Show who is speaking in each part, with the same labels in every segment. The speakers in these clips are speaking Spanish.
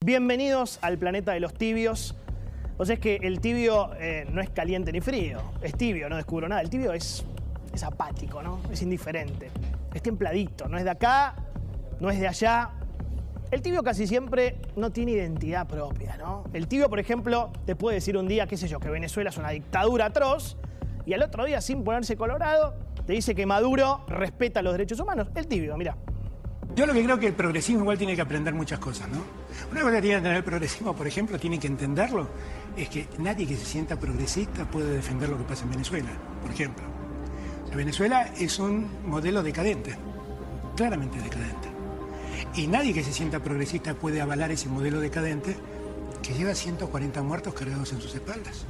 Speaker 1: Bienvenidos al planeta de los tibios. O sea, es que el tibio no es caliente ni frío, es tibio, no descubro nada. El tibio es apático, ¿no? Es indiferente, es templadito, no es de acá, no es de allá. El tibio casi siempre no tiene identidad propia, ¿no? El tibio, por ejemplo, te puede decir un día, qué sé yo, que Venezuela es una dictadura atroz, y al otro día, sin ponerse colorado, te dice que Maduro respeta los derechos humanos. El tibio, mirá.
Speaker 2: Yo lo que creo que el progresismo igual tiene que aprender muchas cosas, ¿no? Una cosa que tiene que tener el progresismo, por ejemplo, tiene que entenderlo, es que nadie que se sienta progresista puede defender lo que pasa en Venezuela, por ejemplo. O sea, Venezuela es un modelo decadente, claramente decadente. Y nadie que se sienta progresista puede avalar ese modelo decadente que lleva 140 muertos cargados en sus espaldas.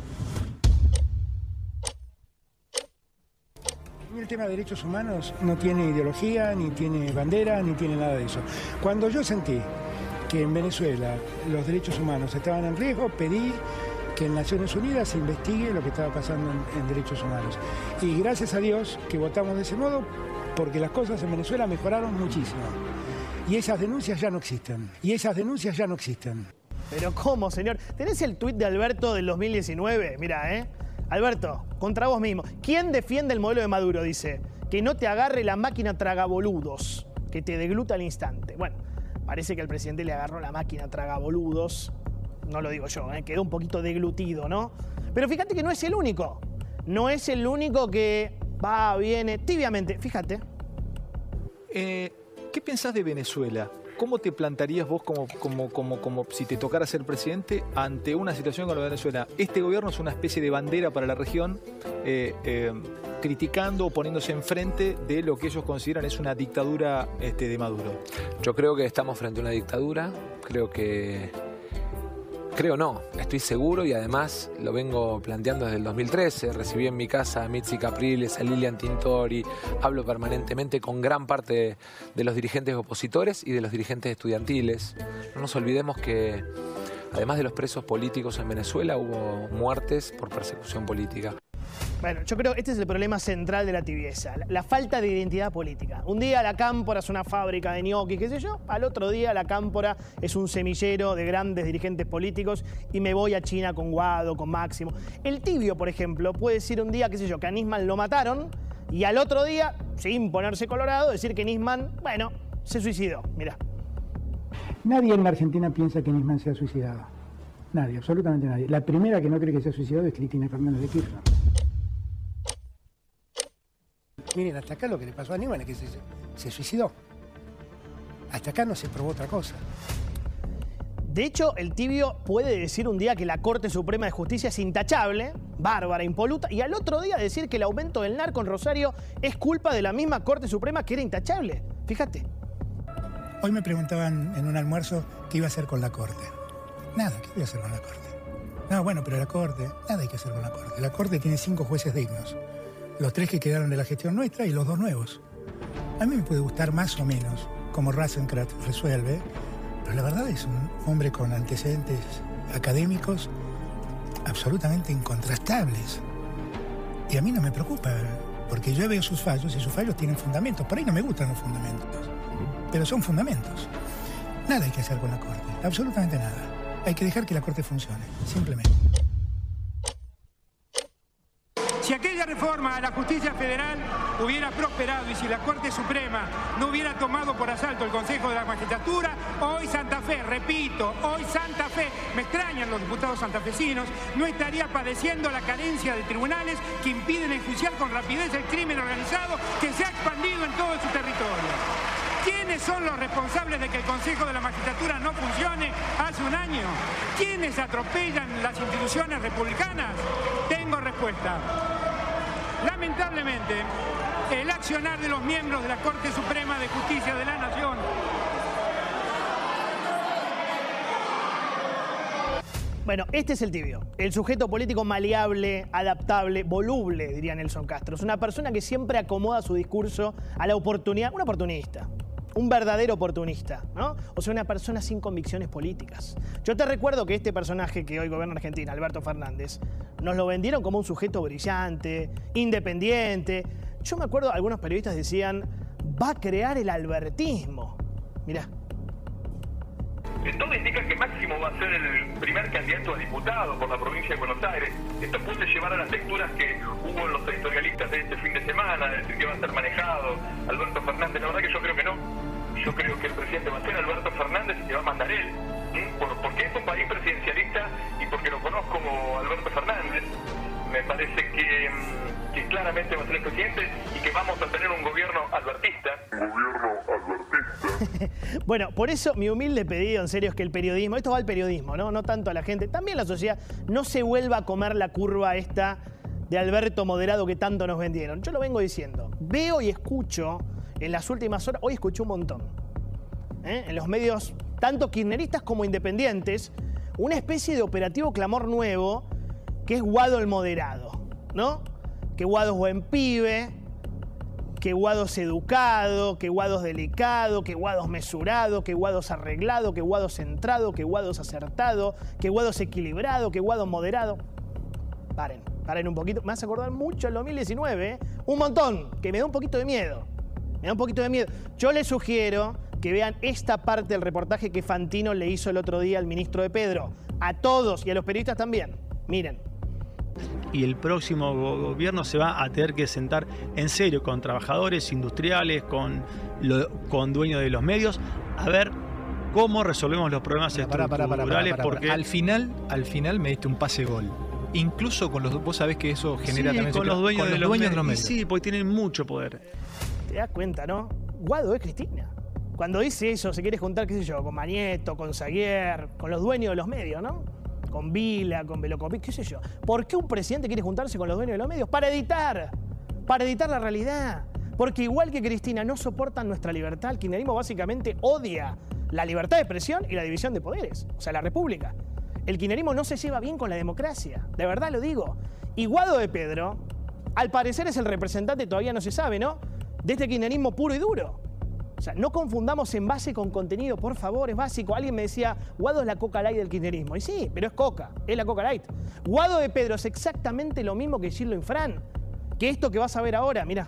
Speaker 2: El tema de derechos humanos no tiene ideología, ni tiene bandera, ni tiene nada de eso. Cuando yo sentí que en Venezuela los derechos humanos estaban en riesgo, pedí que en Naciones Unidas se investigue lo que estaba pasando en derechos humanos. Y gracias a Dios que votamos de ese modo, porque las cosas en Venezuela mejoraron muchísimo. Y esas denuncias ya no existen.
Speaker 1: Pero ¿cómo, señor? ¿Tenés el tuit de Alberto del 2019? Mirá, Alberto, contra vos mismo. ¿Quién defiende el modelo de Maduro? Dice, que no te agarre la máquina tragaboludos, que te degluta al instante. Bueno, parece que el presidente le agarró la máquina tragaboludos. No lo digo yo, quedó un poquito deglutido, ¿no? Pero fíjate que no es el único. No es el único que va, viene, tibiamente. Fíjate.
Speaker 3: ¿Qué pensás de Venezuela? ¿Cómo te plantarías vos como si te tocara ser presidente ante una situación con la Venezuela? Este gobierno es una especie de bandera para la región, criticando o poniéndose enfrente de lo que ellos consideran es una dictadura de Maduro.
Speaker 4: Yo creo que estamos frente a una dictadura, estoy seguro y además lo vengo planteando desde el 2013. Recibí en mi casa a Mitzi Capriles, a Lilian Tintori, hablo permanentemente con gran parte de los dirigentes opositores y de los dirigentes estudiantiles. No nos olvidemos que además de los presos políticos en Venezuela hubo muertes por persecución política.
Speaker 1: Bueno, yo creo que este es el problema central de la tibieza, la falta de identidad política. Un día la Cámpora es una fábrica de ñoquis, qué sé yo, al otro día la Cámpora es un semillero de grandes dirigentes políticos y me voy a China con Guado, con Máximo. El tibio, por ejemplo, puede decir un día, qué sé yo, que a Nisman lo mataron y al otro día, sin ponerse colorado, decir que Nisman, bueno, se suicidó. Mirá.
Speaker 2: Nadie en la Argentina piensa que Nisman se ha suicidado. Nadie, absolutamente nadie. La primera que no cree que se ha suicidado es Cristina Fernández de Kirchner. Miren, hasta acá lo que le pasó a Nisman es que se suicidó. Hasta acá no se probó otra cosa.
Speaker 1: De hecho, el tibio puede decir un día que la Corte Suprema de Justicia es intachable, bárbara, impoluta, y al otro día decir que el aumento del narco en Rosario es culpa de la misma Corte Suprema que era intachable. Fíjate.
Speaker 2: Hoy me preguntaban en un almuerzo qué iba a hacer con la Corte. Nada, ¿qué voy a hacer con la Corte? No, bueno, pero la Corte, nada hay que hacer con la Corte. La Corte tiene 5 jueces dignos. Los 3 que quedaron de la gestión nuestra y los 2 nuevos. A mí me puede gustar más o menos cómo Rosenkrantz resuelve, pero la verdad es un hombre con antecedentes académicos absolutamente incontrastables. Y a mí no me preocupa, porque yo veo sus fallos y sus fallos tienen fundamentos. Por ahí no me gustan los fundamentos, pero son fundamentos. Nada hay que hacer con la Corte, absolutamente nada. Hay que dejar que la Corte funcione, simplemente. Si aquella reforma a la justicia federal hubiera prosperado y si la Corte Suprema no hubiera tomado por asalto el Consejo de la Magistratura, hoy Santa Fe, repito, hoy Santa Fe, me extrañan los diputados santafesinos, no estaría padeciendo la carencia de tribunales que impiden enjuiciar con rapidez el crimen organizado que se ha expandido en todo su territorio. ¿Quiénes son los responsables de que el Consejo de la Magistratura no funcione hace un año? ¿Quiénes atropellan las instituciones republicanas? Tengo respuesta. Lamentablemente, el accionar de los miembros de la Corte Suprema de Justicia de la Nación.
Speaker 1: Bueno, este es el tibio, el sujeto político maleable, adaptable, voluble, diría Nelson Castro. Es una persona que siempre acomoda su discurso a la oportunidad, un oportunista. Un verdadero oportunista, ¿no? O sea, una persona sin convicciones políticas. Yo te recuerdo que este personaje que hoy gobierna Argentina, Alberto Fernández, nos lo vendieron como un sujeto brillante, independiente. Yo me acuerdo, algunos periodistas decían, va a crear el albertismo. Mirá.
Speaker 5: Todo indica que Máximo ser el primer candidato a diputado por la provincia de Buenos Aires. Esto puede llevar a las lecturas que hubo en los editorialistas de este fin de semana, es decir, que va a ser manejado Alberto Fernández. La verdad que yo creo que no. Yo creo que el presidente va a ser Alberto Fernández y que va a mandar él. Porque es un país presidencialista y porque lo conozco como Alberto Fernández. Me parece que claramente va a ser el presidente y que vamos a tener un gobierno albertista.
Speaker 1: Bueno, por eso mi humilde pedido, en serio, es que el periodismo, esto va al periodismo, ¿no? No tanto a la gente, también la sociedad, no se vuelva a comer la curva esta de Alberto moderado que tanto nos vendieron. Yo lo vengo diciendo. Veo y escucho en las últimas horas, hoy escuché un montón, en los medios, tanto kirchneristas como independientes, una especie de operativo clamor nuevo que es Guado el moderado, ¿no? Que Guado es buen pibe, que Guado es educado, que Guado es delicado, que Guado es mesurado, que Guado es arreglado, que Guado es centrado, que Guado es acertado, que Guado es equilibrado, que Guado es moderado. Paren un poquito. Me hace acordar mucho el 2019, ¿eh? Un montón, que me da un poquito de miedo. Me da un poquito de miedo. Yo les sugiero que vean esta parte del reportaje que Fantino le hizo el otro día al ministro de Pedro. A todos y a los periodistas también. Miren.
Speaker 6: Y el próximo gobierno se va a tener que sentar en serio con trabajadores, industriales, con dueños de los medios, a ver cómo resolvemos los problemas estructurales. Porque
Speaker 3: al final me diste un pase gol. Incluso con los... Vos sabés que eso genera también...
Speaker 6: con los dueños de los medios.
Speaker 3: Sí,
Speaker 6: porque tienen mucho poder.
Speaker 1: Te das cuenta, ¿no? Guado es Cristina. Cuando dice eso, se quiere juntar, qué sé yo, con Mañeto, con Zaguier, con los dueños de los medios, ¿no? Con Vila, con Velocopí, qué sé yo. ¿Por qué un presidente quiere juntarse con los dueños de los medios? Para editar la realidad. Porque igual que Cristina no soportan nuestra libertad, el kirchnerismo básicamente odia la libertad de expresión y la división de poderes, o sea, la república. El kirchnerismo no se lleva bien con la democracia, de verdad lo digo. Y Guado de Pedro, al parecer es el representante, todavía no se sabe, ¿no?, de este kirchnerismo puro y duro. O sea, no confundamos envase con contenido, por favor, es básico. Alguien me decía, Guado es la Coca Light del kirchnerismo. Y sí, pero es Coca, es la Coca Light. Guado de Pedro es exactamente lo mismo que Gildo Infran, que esto que vas a ver ahora, mirá.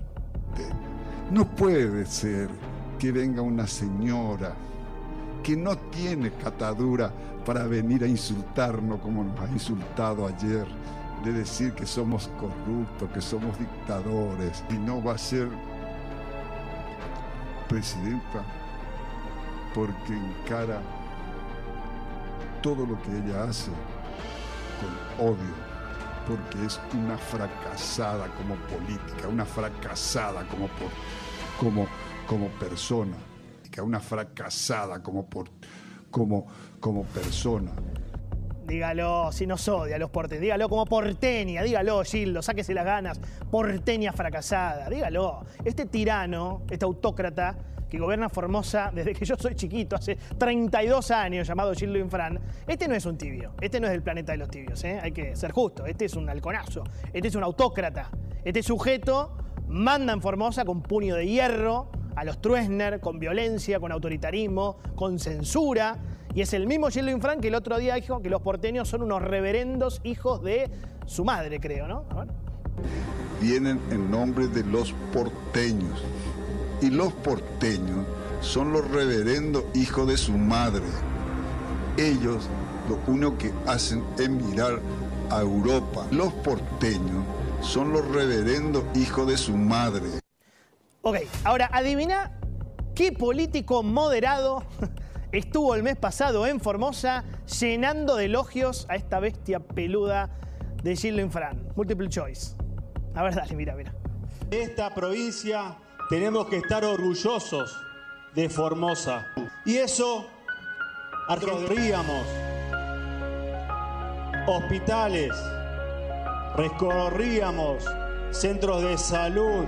Speaker 7: No puede ser que venga una señora que no tiene catadura para venir a insultarnos como nos ha insultado ayer, de decir que somos corruptos, que somos dictadores, y no va a ser presidenta porque encara todo lo que ella hace con odio, porque es una fracasada como política, una fracasada como persona, una fracasada como persona.
Speaker 1: Dígalo, si nos odia a los porteños, dígalo como porteña, dígalo, Gildo, sáquese las ganas, porteña fracasada, dígalo. Este tirano, este autócrata que gobierna Formosa desde que yo soy chiquito, hace 32 años, llamado Gildo Infran, este no es un tibio, este no es del planeta de los tibios, ¿eh? Hay que ser justo, este es un halconazo, este es un autócrata, este sujeto manda en Formosa con puño de hierro a los Truesner, con violencia, con autoritarismo, con censura. Y es el mismo Gildo Infran que el otro día dijo que los porteños son unos reverendos hijos de su madre, creo, ¿no? A ver.
Speaker 7: Vienen en nombre de los porteños. Y los porteños son los reverendos hijos de su madre. Ellos lo único que hacen es mirar a Europa. Los porteños son los reverendos hijos de su madre.
Speaker 1: Ok, ahora adivina qué político moderado estuvo el mes pasado en Formosa llenando de elogios a esta bestia peluda de Gildo Infran. Multiple choice. A ver, dale, mira.
Speaker 8: Esta provincia tenemos que estar orgullosos de Formosa. Y eso, recorríamos hospitales, recorríamos centros de salud,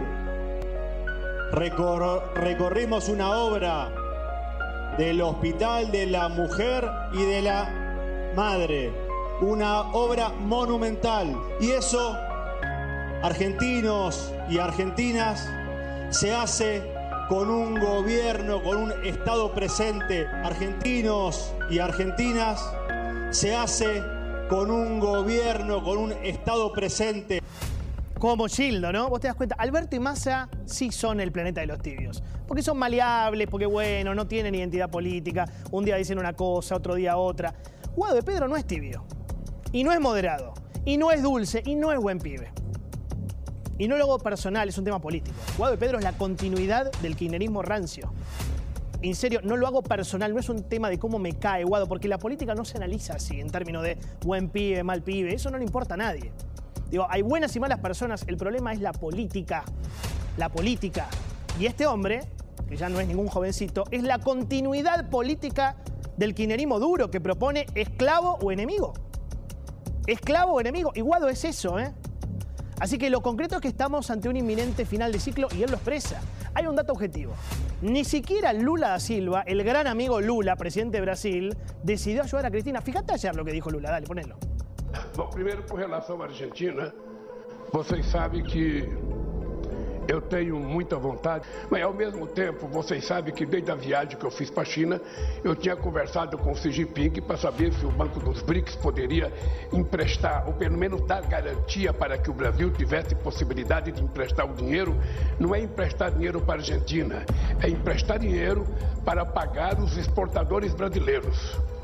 Speaker 8: recorrimos una obra del Hospital de la Mujer y de la Madre, una obra monumental. Y eso, argentinos y argentinas, se hace con un gobierno, con un Estado presente. Argentinos y argentinas, se hace con un gobierno, con un Estado presente.
Speaker 1: como Gildo, ¿no? Vos te das cuenta, Alberto y Massa sí son el planeta de los tibios. Porque son maleables, porque bueno, no tienen identidad política. Un día dicen una cosa, otro día otra. Guado de Pedro no es tibio. Y no es moderado. Y no es dulce. Y no es buen pibe. Y no lo hago personal, es un tema político. Guado de Pedro es la continuidad del kirchnerismo rancio. En serio, no lo hago personal, no es un tema de cómo me cae Guado, porque la política no se analiza así, en términos de buen pibe, mal pibe. Eso no le importa a nadie. Digo, hay buenas y malas personas, el problema es la política. La política. Y este hombre, que ya no es ningún jovencito, es la continuidad política del kirchnerismo duro que propone esclavo o enemigo. Esclavo o enemigo. Y Guado es eso, ¿eh? Así que lo concreto es que estamos ante un inminente final de ciclo y él lo expresa. Hay un dato objetivo. Ni siquiera Lula da Silva, el gran amigo Lula, presidente de Brasil, decidió ayudar a Cristina. Fíjate ayer lo que dijo Lula. Dale, ponelo.
Speaker 9: Bom, primeiro, com relação à Argentina, vocês sabem que eu tenho muita vontade, mas ao mesmo tempo, vocês sabem que desde a viagem que eu fiz para a China, eu tinha conversado com o Xi Jinping para saber se o Banco dos BRICS poderia emprestar, ou pelo menos dar garantia para que o Brasil tivesse possibilidade de emprestar o dinheiro. Não é emprestar dinheiro para a Argentina, é emprestar dinheiro para pagar os exportadores brasileiros.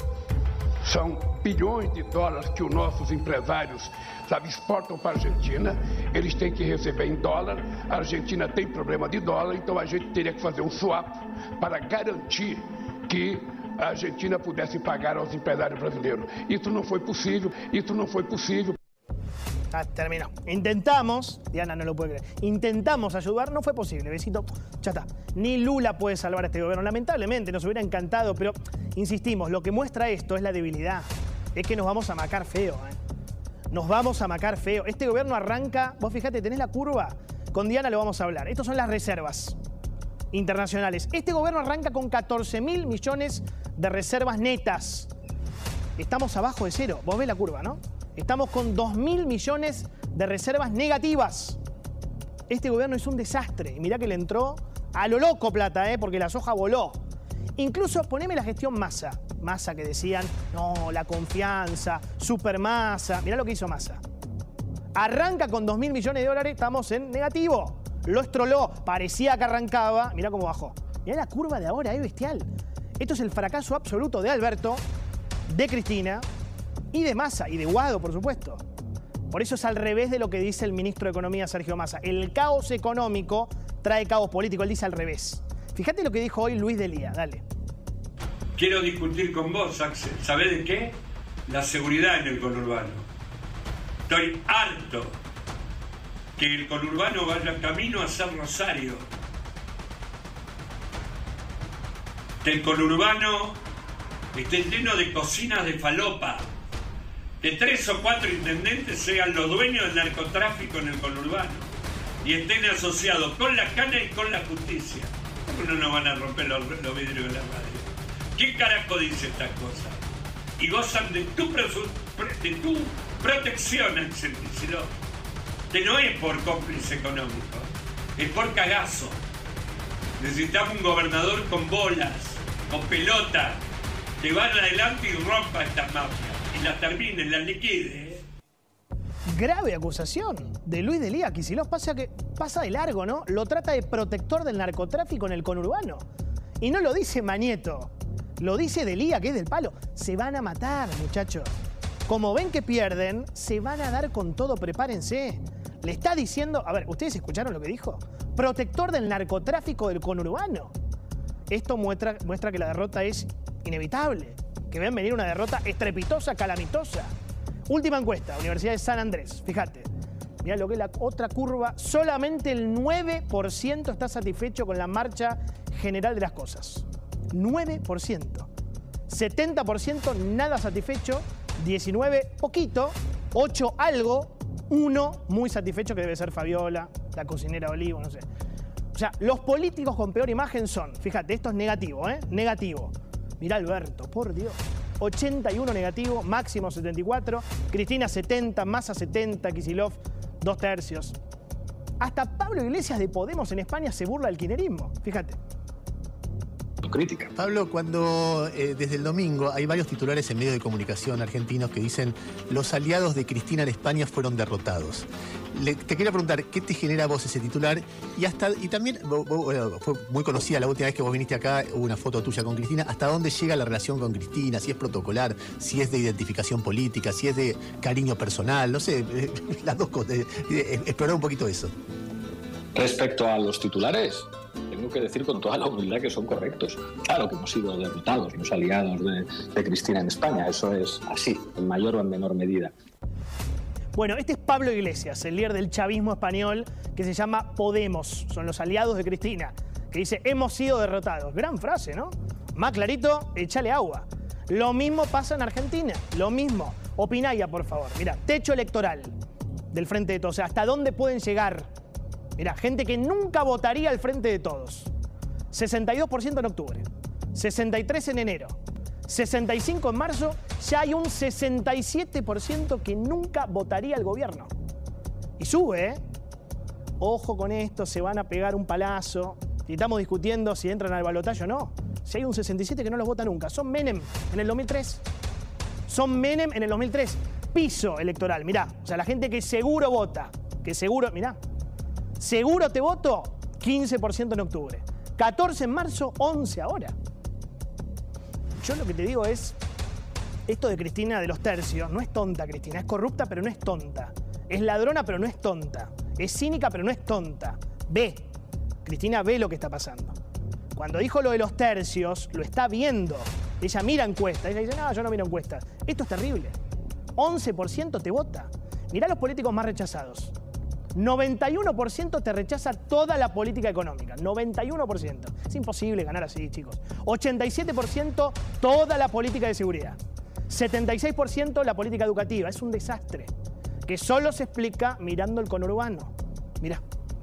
Speaker 9: São bilhões de dólares que os nossos empresários, sabe, exportam para a Argentina. Eles têm que receber em dólar. A Argentina tem problema de dólar, então a gente teria que fazer um swap para garantir que a Argentina pudesse pagar aos empresários brasileiros. Isso não foi possível, isso não foi possível.
Speaker 1: Ah, terminó. Intentamos, Diana no lo puede creer, intentamos ayudar, no fue posible, besito, ya está. Ni Lula puede salvar a este gobierno, lamentablemente, nos hubiera encantado, pero insistimos, lo que muestra esto es la debilidad, es que nos vamos a macar feo, Nos vamos a macar feo. Este gobierno arranca, vos fíjate, tenés la curva, con Diana lo vamos a hablar, estas son las reservas internacionales. Este gobierno arranca con 14.000 millones de reservas netas. Estamos abajo de cero, vos ves la curva, ¿no? Estamos con 2.000 millones de reservas negativas. Este gobierno es un desastre. Y mirá que le entró a lo loco plata, porque la soja voló. Incluso poneme la gestión Massa. Massa que decían, no, la confianza, super Massa. Mirá lo que hizo Massa. Arranca con 2.000 millones de dólares, estamos en negativo. Lo estroló, parecía que arrancaba. Mirá cómo bajó. Mirá la curva de ahora, es bestial. Esto es el fracaso absoluto de Alberto, de Cristina y de Massa, y de Guado, por supuesto. Por eso es al revés de lo que dice el ministro de Economía, Sergio Massa. El caos económico trae caos político. Él dice al revés. Fíjate lo que dijo hoy Luis Delía. Dale.
Speaker 10: Quiero discutir con vos, Axel. ¿Sabés de qué? La seguridad en el conurbano. Estoy harto que el conurbano vaya camino a ser Rosario. Que el conurbano esté lleno de cocinas de falopa. Que 3 o 4 intendentes sean los dueños del narcotráfico en el conurbano y estén asociados con la cana y con la justicia. ¿Cómo no nos van a romper los vidrios de la radio? ¿Qué carajo dice estas cosas? Y gozan de tu protección, Axel Kicillof. Que no es por cómplice económico, es por cagazo. Necesitamos un gobernador con bolas, con pelota, que vaya adelante y rompa estas mafias. Y las termine, las liquide.
Speaker 1: Grave acusación de Luis Delía. Kicillof pasa de largo, ¿no? Lo trata de protector del narcotráfico en el conurbano. Y no lo dice Mañeto, lo dice Delía, que es del palo. Se van a matar, muchachos. Como ven que pierden, se van a dar con todo, prepárense. Le está diciendo, a ver, ¿ustedes escucharon lo que dijo? Protector del narcotráfico del conurbano. Esto muestra que la derrota es inevitable. Que ven venir una derrota estrepitosa, calamitosa. Última encuesta, Universidad de San Andrés. Fíjate, mirá lo que es la otra curva. Solamente el 9% está satisfecho con la marcha general de las cosas. 9%. 70% nada satisfecho. 19 poquito. 8 algo. 1 muy satisfecho, que debe ser Fabiola, la cocinera Olivo, no sé. O sea, los políticos con peor imagen son, fíjate, esto es negativo, negativo. Mirá Alberto, por Dios. 81 negativo, máximo 74. Cristina 70, Massa 70, Kicillof 2/3. Hasta Pablo Iglesias de Podemos en España se burla del kirchnerismo. Fíjate.
Speaker 11: autocrítica.
Speaker 12: Pablo, cuando desde el domingo hay varios titulares en medios de comunicación argentinos que dicen los aliados de Cristina en España fueron derrotados. Te quería preguntar, ¿qué te genera a vos ese titular? Y también, fue muy conocida la última vez que vos viniste acá, hubo una foto tuya con Cristina. ¿Hasta dónde llega la relación con Cristina? Si es protocolar, si es de identificación política, si es de cariño personal, no sé, las dos cosas. Explorar un poquito eso.
Speaker 11: Respecto a los titulares, tengo que decir con toda la humildad que son correctos. Claro que hemos sido derrotados los aliados de Cristina en España, eso es así, en mayor o en menor medida.
Speaker 1: Bueno, este es Pablo Iglesias, el líder del chavismo español que se llama Podemos. Son los aliados de Cristina, que dice, hemos sido derrotados. Gran frase, ¿no? Más clarito, échale agua. Lo mismo pasa en Argentina, lo mismo. Opinaya, por favor. Mira, techo electoral del Frente de Todos. O sea, ¿hasta dónde pueden llegar? Mira, gente que nunca votaría al Frente de Todos. 62% en octubre, 63% en enero, 65% en marzo, ya hay un 67% que nunca votaría al gobierno. Y sube, ¿eh? Ojo con esto, se van a pegar un palazo. Y estamos discutiendo si entran al balotaje o no. Si hay un 67% que no los vota nunca. Son Menem en el 2003. Son Menem en el 2003. Piso electoral, mirá. O sea, la gente que seguro vota, que seguro, mirá. Seguro te voto, 15% en octubre. 14% en marzo, 11% ahora. Yo lo que te digo es, esto de Cristina de los tercios, no es tonta Cristina, es corrupta pero no es tonta. Es ladrona pero no es tonta. Es cínica pero no es tonta. Ve, Cristina ve lo que está pasando. Cuando dijo lo de los tercios, lo está viendo. Ella mira encuestas, ella dice, no, yo no miro encuestas. Esto es terrible. 11% te vota. Mirá los políticos más rechazados. 91% te rechaza toda la política económica. 91%. Es imposible ganar así, chicos. 87% toda la política de seguridad. 76% la política educativa. Es un desastre que solo se explica mirando el conurbano. Mirá.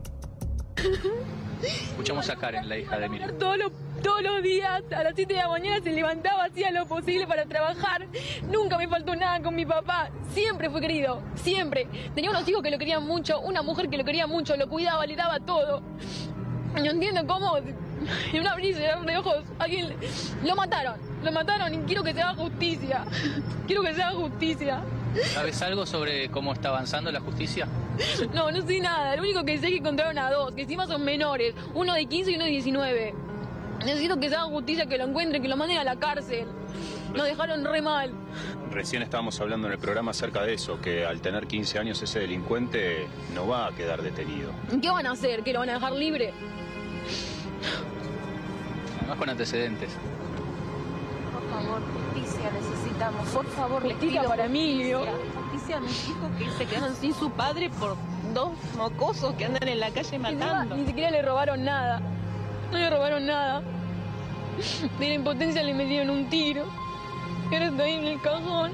Speaker 13: Escuchamos a Karen, la hija de Emilio.
Speaker 14: Todos los días, a las 7 de la mañana se levantaba, hacía lo posible para trabajar. Nunca me faltó nada con mi papá. Siempre fue querido, siempre. Tenía unos hijos que lo querían mucho, una mujer que lo quería mucho, lo cuidaba, le daba todo. No entiendo cómo, en una brisa de ojos, alguien lo mataron y quiero que se haga justicia. Quiero que se haga justicia.
Speaker 13: ¿Sabes algo sobre cómo está avanzando la justicia?
Speaker 14: No sé nada. Lo único que sé es que encontraron a dos, que encima son menores. Uno de 15 y uno de 19. Necesito que se haga justicia, que lo encuentren, que lo manden a la cárcel. Nos dejaron re mal.
Speaker 15: Recién estábamos hablando en el programa acerca de eso, que al tener 15 años ese delincuente no va a quedar detenido.
Speaker 14: ¿Qué van a hacer? ¿Que lo van a dejar libre?
Speaker 13: Además con antecedentes.
Speaker 16: Por favor, justicia necesitamos. Por favor,
Speaker 14: justicia para Emilio.
Speaker 16: Justicia a mis hijos que se quedaron sin su padre por dos mocosos que andan en la calle matando.
Speaker 14: Ni siquiera le robaron nada. No le robaron nada. De la impotencia le metieron un tiro. Y ahora está ahí en el cajón.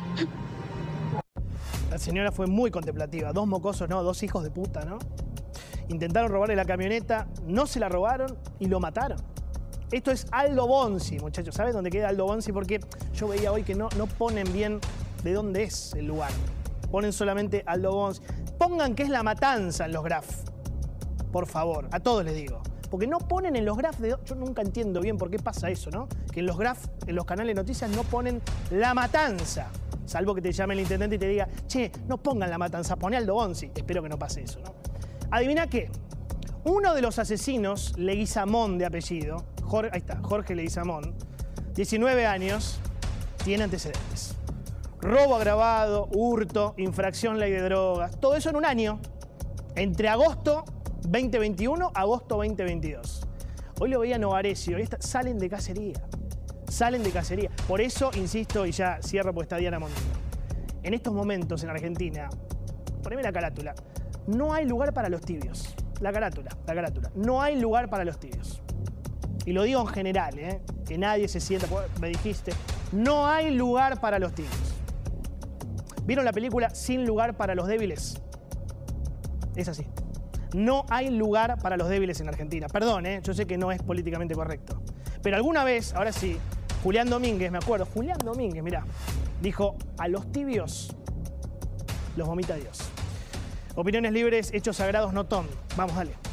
Speaker 1: La señora fue muy contemplativa. Dos mocosos, no, dos hijos de puta, ¿no? Intentaron robarle la camioneta, no se la robaron y lo mataron. Esto es Aldo Bonzi, muchachos. ¿Sabes dónde queda Aldo Bonzi? Porque yo veía hoy que no ponen bien de dónde es el lugar. Ponen solamente Aldo Bonzi. Pongan que es La Matanza en los graf. Por favor, a todos les digo. Porque no ponen en los graf de... Yo nunca entiendo bien por qué pasa eso, ¿no? Que en los graf, en los canales de noticias, no ponen La Matanza. Salvo que te llame el intendente y te diga, che, no pongan La Matanza, poné Aldo Bonzi. Espero que no pase eso, ¿no? ¿Adivina qué? Uno de los asesinos, Leguizamón de apellido, ahí está, Jorge Leguizamón, 19 años, tiene antecedentes. Robo agravado, hurto, infracción ley de drogas, todo eso en un año, entre agosto 2021 a agosto 2022. Hoy lo veía Novarecio, salen de cacería. Salen de cacería. Por eso, insisto, y ya cierro porque está Diana Mondino. En estos momentos en Argentina, poneme la carátula, no hay lugar para los tibios. La carátula. No hay lugar para los tibios. Y lo digo en general, que nadie se sienta, me dijiste, no hay lugar para los tibios. ¿Vieron la película Sin lugar para los débiles? Es así. No hay lugar para los débiles en Argentina. Perdón, yo sé que no es políticamente correcto. Pero alguna vez, ahora sí, Julián Domínguez, me acuerdo, Julián Domínguez, mirá, dijo, a los tibios los vomita Dios. Opiniones libres, hechos sagrados, no ton. Vamos, dale.